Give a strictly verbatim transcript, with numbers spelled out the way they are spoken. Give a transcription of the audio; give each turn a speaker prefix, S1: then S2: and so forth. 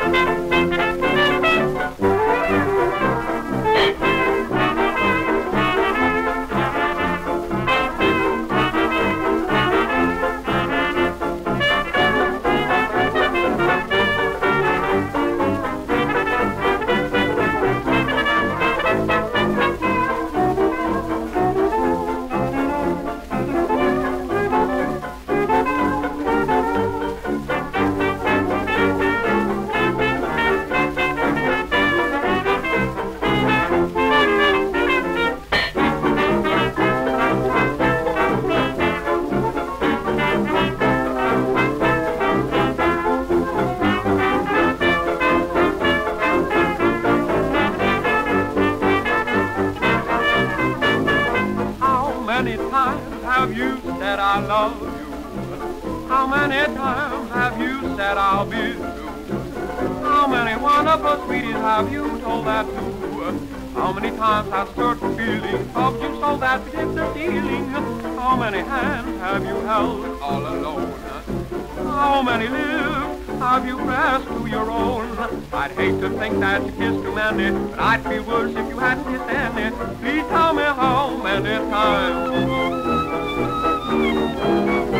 S1: How many times have you said I love you? How many times have you said I'll be true? How many wonderful sweeties have you told that to? How many times has certain feeling of you so that it's a feeling? How many hands have you held all alone? How many lips have you pressed to your own? I'd hate to think that you kissed too many, but I'd feel worse if you hadn't kissed any. Please tell me how many times.